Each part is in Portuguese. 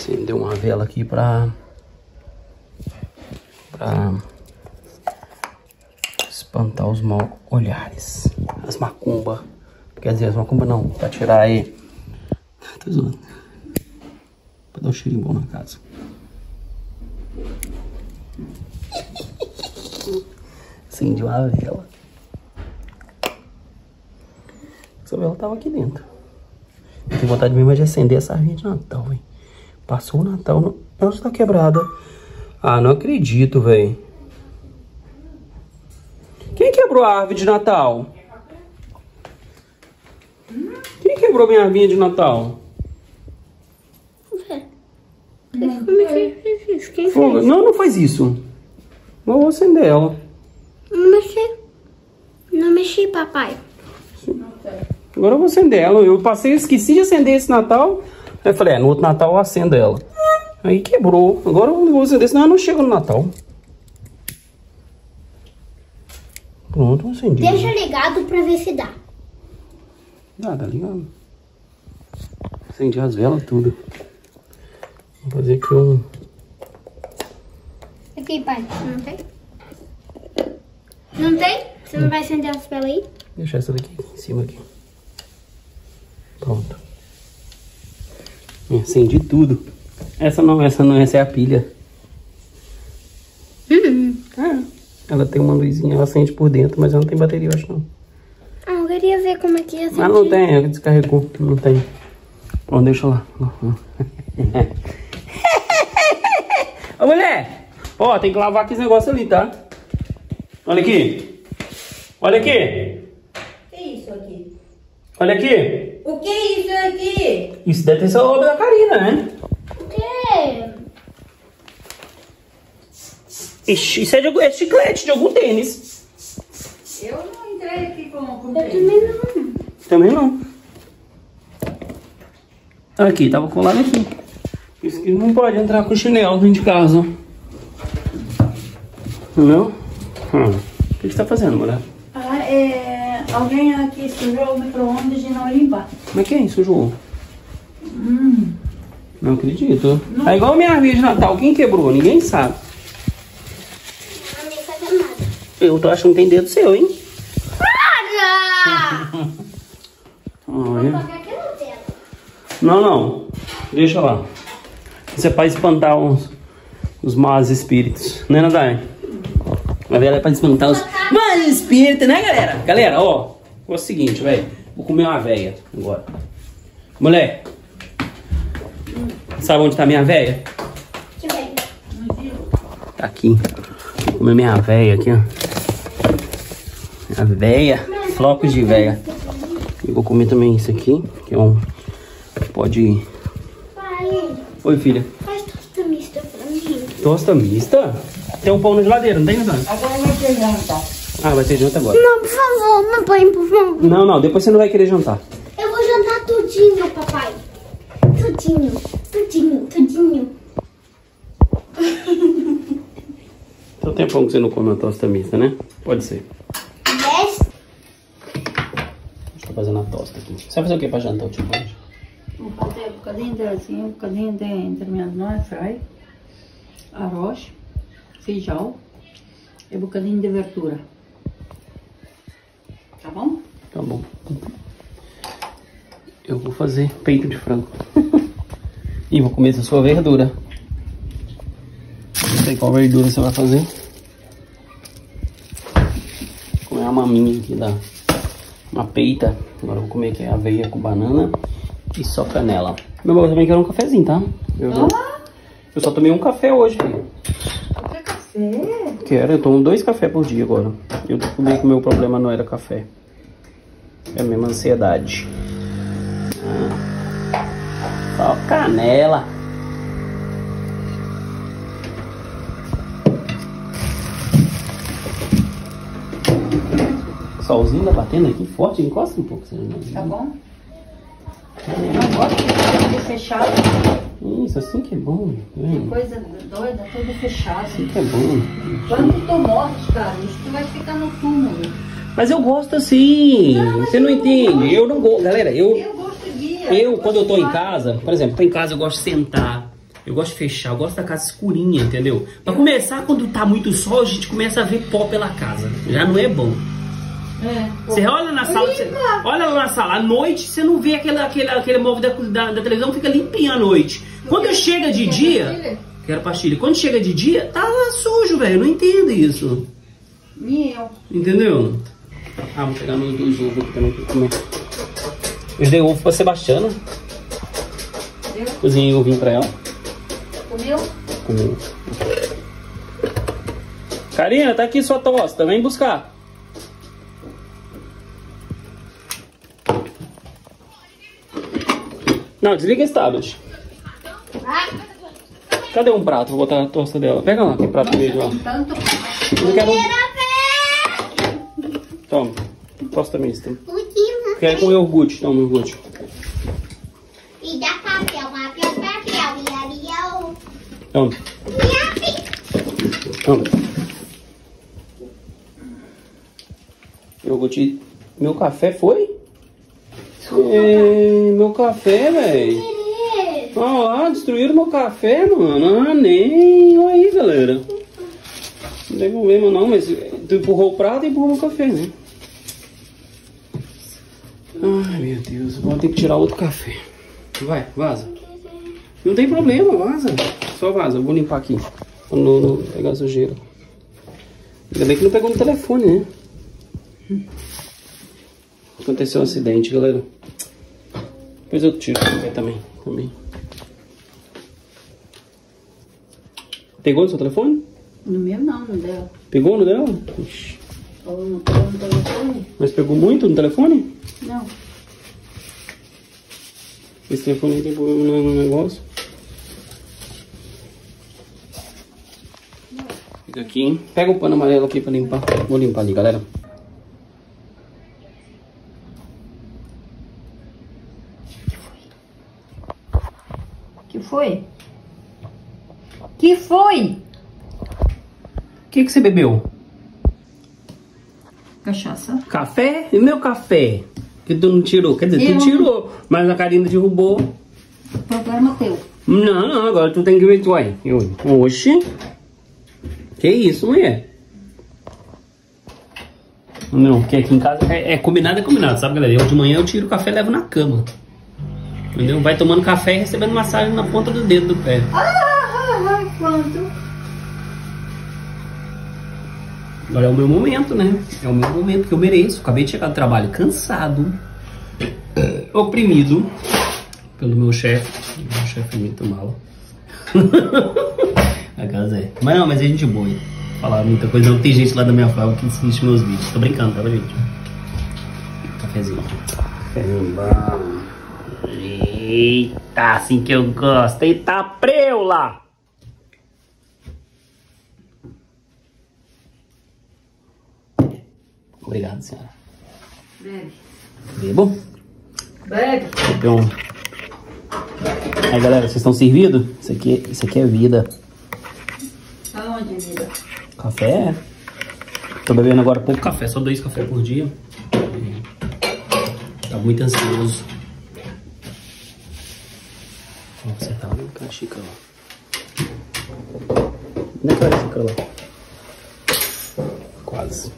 Acendeu uma vela aqui pra espantar os mal olhares. As macumbas. Quer dizer, as macumbas não. Pra tirar aí. Tô zoando. Pra dar um cheirinho bom na casa. Acendi uma vela. Essa vela tava aqui dentro. Eu tenho vontade mesmo de acender essa árvore de Natal, velho. Passou o Natal. No... Nossa, tá quebrada. Ah, não acredito, velho. Quem quebrou a árvore de Natal? Quem quebrou minha árvore de Natal? Você. Como é que fez isso? Quem fez? Não, não faz isso. Eu vou acender ela. Não mexi. Não mexi, papai. Agora eu vou acender ela. Eu esqueci de acender esse Natal. Aí eu falei, no outro Natal eu acendo ela. Aí quebrou. Agora eu vou acender, senão eu não chego no Natal. Pronto, eu acendi. Deixa ligado pra ver se dá. Ah, tá ligado. Acendi as velas, tudo. Vou fazer aqui um... Aqui, pai. Não tem? Não tem? Você não vai acender as velas aí? Deixa essa daqui em cima aqui. Pronto. Acendi tudo. Essa não, essa é a pilha. Ela tem uma luzinha, ela acende por dentro, mas ela não tem bateria, eu acho não. Ah, eu queria ver como é que ia acender. Ah, não tem, ela descarregou, não tem. Bom, deixa lá. Ô, mulher! Ó, tem que lavar aqui esse negócio ali, tá? Olha aqui. Olha aqui. O que é isso aqui? Olha aqui. O que é isso aqui? Isso deve ter sido a obra da Karina, né? O quê? Ixi, isso é chiclete de algum tênis. Eu não entrei aqui com Eu também não. Também não. Aqui, tava colado aqui. Isso que não pode entrar com chinelo dentro de casa. Entendeu? O que você tá fazendo, mulher? Alguém aqui sujou o micro-ondas de não limpar. Como é que é isso, João? Não acredito. Não. É igual a minha árvore de Natal. Quem quebrou? Ninguém sabe. Não nem fazer nada. Eu tô achando que tem dedo seu, hein? Para! Vou Olha. pagar aquela tela. Não. Deixa lá. Isso é pra espantar os maus espíritos. Né, Nadai? A vela é pra espantar os maus espíritos, né, galera? Galera, ó. É o seguinte, velho. Vou comer uma véia agora. Mulher. Sabe onde tá minha véia? Que bem. Tá aqui. Vou comer minha véia aqui, ó. A véia. Flocos de véia. E vou comer também isso aqui, que é um... Pode... Pai, Oi, filha. faz tosta mista pra mim. Tosta mista? Tem um pão na geladeira, não tem, Nathan? Agora vai ter janta. Ah, vai ter janta agora. Não, por favor, papai, por favor. Não, depois você não vai querer jantar. Eu vou jantar tudinho, papai. Tudinho. Tem um tempão que você não come uma tosta mista, né? Pode ser. Yes. Estou fazendo a tosta aqui. Você vai fazer o que pra jantar, tipo hoje? Vou fazer um bocadinho de assim, um bocadinho de intermediário, fry, arroz, feijão e um bocadinho de verdura. Tá bom? Tá bom. Eu vou fazer peito de frango. E vou comer essa sua verdura. Não sei qual verdura você vai fazer. Vou comer uma maminha aqui uma peita. Agora eu vou comer aqui aveia com banana e só canela. Meu irmão também quer um cafezinho, tá? Eu só tomei um café hoje, filho. Quer café? Quero, eu tomo 2 cafés por dia agora. Eu descobri que o meu problema não era café. É a mesma ansiedade. Só canela. Solzinho tá batendo aqui forte, encosta um pouco. Tá bom? Eu não gosto de fechado. Isso, assim que é bom. Coisa doida, tudo fechado. Assim que é bom. Quando tu morres, cara, isso tu vai ficar no túmulo. Mas eu gosto assim. Você não entende. Eu não gosto. Galera, Eu gosto de quando eu tô em casa, por exemplo, tô em casa, eu gosto de sentar, Eu gosto de fechar, eu gosto da casa escurinha, entendeu? Pra começar, quando tá muito sol, a gente começa a ver pó pela casa. Já não é bom. Você olha na sala, olha lá na sala, à noite você não vê aquele móvel da televisão, fica limpinho à noite. Quando chega de dia, quero pastilha, quando chega de dia, tá lá sujo, velho, eu não entendo isso. Entendeu? Ah, vou pegar meus 2 ovos aqui também pra comer. Eu dei ovo pra Sebastiana. Cozinhei ovinho pra ela. Comeu? Comeu. Karina, tá aqui sua tosta, vem buscar. Não, desliga esse tablet. Cadê um prato? Vou botar a tosta dela. Pega lá, aquele prato verde lá. Eu quero... Toma, tosta mista. Quero com iogurte, toma iogurte. E dá papel. Toma. Toma. Iogurte. Meu café foi? Meu café, velho. Olha lá, destruíram meu café, mano. Ah, nem. Olha aí, galera. Não tem problema não, mas tu empurrou o prato e empurrou meu café, né? Ai, meu Deus. Vou ter que tirar outro café. Vai, vaza. Não tem problema, vaza. Só vaza. Eu vou limpar aqui. Pra não pegar sujeira. Ainda bem que não pegou no telefone, né? Aconteceu um acidente, galera. Depois eu tiro o café também. Pegou no seu telefone? No meu não, no dela. Pegou no dela? Ixi. Ou não pegou no telefone? Mas pegou muito no telefone? Não. Esse telefone aí tem problema no negócio. Fica aqui, hein? Pega o pano amarelo aqui pra limpar. Vou limpar ali, galera. Que foi? Que foi? O que você bebeu? Cachaça. Café? E meu café? Que tu não tirou? Quer dizer, tu tirou, mas a Karina derrubou. Problema teu. Não, agora tu tem que ver. Ué, oxi. Que isso, mulher? Não, porque aqui em casa é combinado, sabe, galera? Eu de manhã eu tiro o café e levo na cama. Entendeu? Vai tomando café e recebendo massagem na ponta do dedo do pé. Quanto? Agora é o meu momento, né? É o meu momento que eu mereço. Acabei de chegar do trabalho cansado, oprimido pelo meu chefe. Meu chefe é muito malo. A casa é. Mas é gente boa. Falar muita coisa. Não tem gente lá da minha fala que assiste meus vídeos. Tô brincando, tá, gente? Cafezinho. Cafezinho bom. Eita, assim que eu gosto. Eita, preula! Obrigado, senhora. Bebe. Bebo? Bebe. Então... Aí, galera, vocês estão servidos? Isso aqui é vida. Aonde, vida? Café? Tô bebendo agora pouco café, só 2 cafés por dia. Tá muito ansioso. Vou acertar uma xícara lá. Onde é que vai a xícara lá? Quase.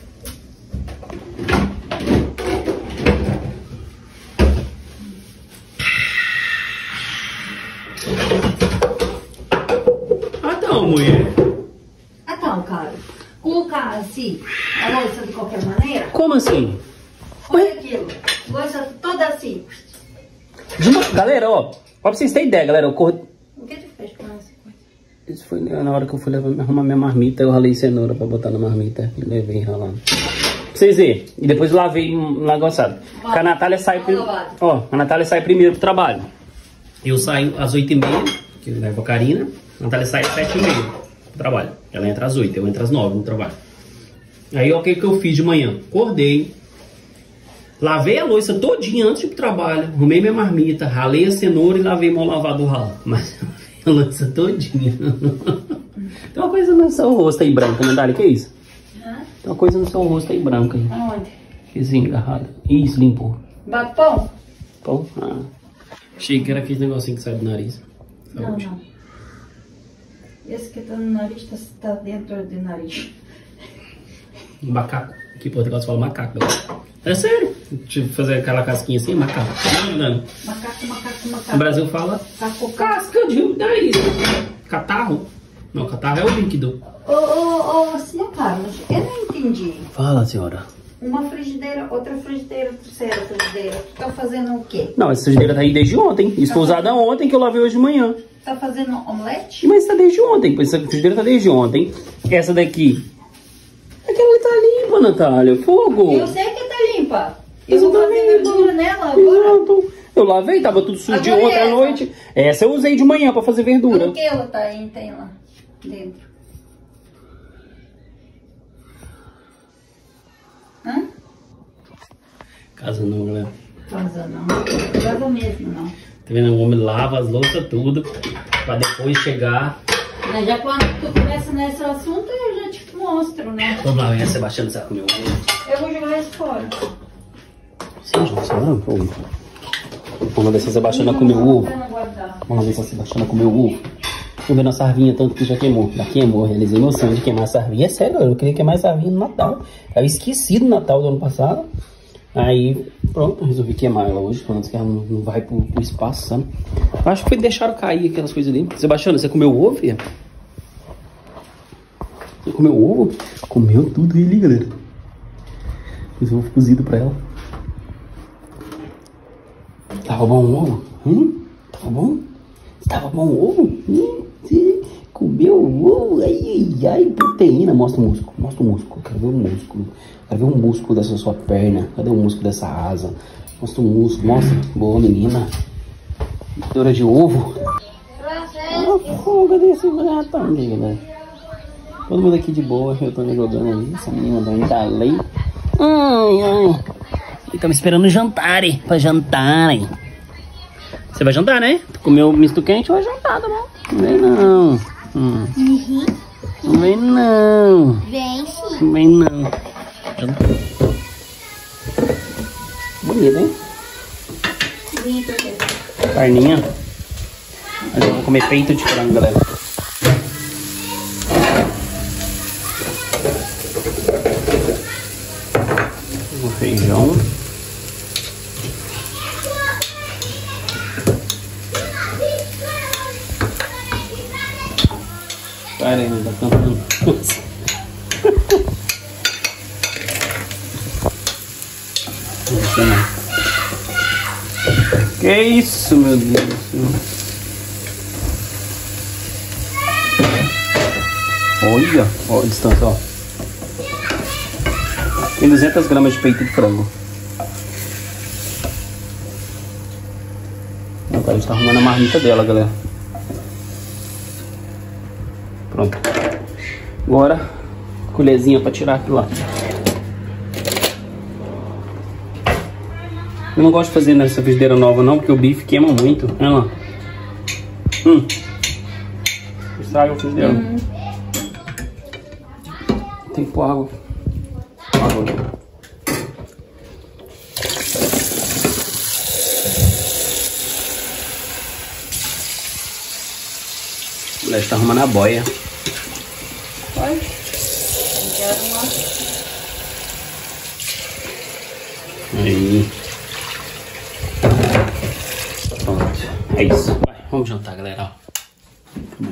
Mulher. Então, cara, colocar assim a louça de qualquer maneira. Como assim? Olha aquilo, louça toda assim. Galera, ó, pra vocês terem ideia, galera, eu corro... O que tu fez com essa coisa? Isso foi na hora que eu fui arrumar minha marmita, eu ralei cenoura pra botar na marmita e levei ralando. Pra vocês verem, e depois eu lavei lá gostado. Porque a Natália sai ó, a Natália sai primeiro pro trabalho. Eu saio às 8h30, que eu levo a Karina. A Natália sai às 7h30 do trabalho. Ela entra às 8h, eu entro às 9h no trabalho. Aí, ó, o que eu fiz de manhã? Acordei, lavei a louça todinha antes de ir pro trabalho, arrumei minha marmita, ralei a cenoura e lavei meu lavado ralo. Mas a louça todinha. Tem uma coisa no seu rosto aí branca, Natália, que é isso? Tem uma coisa no seu rosto aí branca aí. Aonde? Fizinho agarrado. Isso, limpou. Batom? Pão? Ah. Achei que era aquele negocinho que sai do nariz. Não, não. Esse que tá no nariz tá dentro do nariz. Macaco. Aqui em Portugal você fala macaco. É sério. Deixa eu fazer aquela casquinha assim, macaco. Macaco. No Brasil fala casca de nariz. Catarro. Não, catarro é o líquido. Senhor Carlos, eu não entendi. Fala, senhora. Uma frigideira, outra frigideira, terceira frigideira. Tu tá fazendo o quê? Não, essa frigideira tá aí desde ontem. Isso foi usada ontem, que eu lavei hoje de manhã. Tá fazendo omelete? Mas tá desde ontem, essa frigideira tá desde ontem. Essa daqui. Aquela tá limpa, Natália. Fogo. Eu sei que tá limpa. Eu vou fazer verdura nela agora. Pronto. Eu lavei, tava tudo sujo de ontem à noite. Essa eu usei de manhã pra fazer verdura. O que ela tem lá dentro? Hã? Casa não, galera. Casa não. Casa mesmo não. Tá vendo? O homem lava as louças tudo pra depois chegar. Mas já quando tu começa nesse assunto, eu já te mostro, né? Vamos lá, venha, Sebastião, você vai comer o ovo. Eu vou jogar isso fora. Sim, João, vamos ver se a Sebastiana comeu o ovo. Vamos ver se a Sebastiana comeu o ovo. Tô vendo a sarvinha tanto que já queimou. Já queimou, realizei meu sonho de queimar a sarvinha. É sério, eu queria queimar a sarvinha no Natal. Eu esqueci do Natal do ano passado. Aí, pronto, resolvi queimar ela hoje, pelo menos que ela não vai pro espaço, sabe? Eu acho que foi deixaram cair aquelas coisas ali. Sebastiana, você comeu o ovo, filha? Você comeu o ovo? Comeu tudo ali, galera. Fiz o ovo cozido pra ela. Tava bom o ovo? Tava bom? Tava bom o ovo? Você comeu o ovo? Ai, proteína. Mostra o músculo, mostra o músculo. Quero ver o músculo. Quero ver o músculo dessa sua perna. Cadê o músculo dessa asa? Mostra o músculo, mostra. Boa, menina. Dora de ovo. Cadê esse gato, né? Todo mundo aqui de boa. Eu tô me jogando ali. Essa menina também tá ali. Ai. Estamos esperando jantar, hein? Pra jantar, hein? Você vai jantar, né? Tu comeu misto quente, vai jantar, tá bom? Não vem não. Não vem não. Vem sim. Não vem não. Bonito, hein? Carninha. Mas eu vou comer peito de frango, galera. O feijão. Caramba, tá cantando. Que isso, meu Deus do céu. Olha a distância, ó. Tem 200 gramas de peito de frango. Agora a gente tá arrumando a marmita dela, galera. Pronto. Agora, colherzinha pra tirar aquilo lá. Eu não gosto de fazer nessa frigideira nova não, porque o bife queima muito. Olha lá. Estraga a frigideira. Tem que pôr água. O moleque tá arrumando a boia. Vai. Aí. Pronto. É isso. Vai, vamos jantar, galera.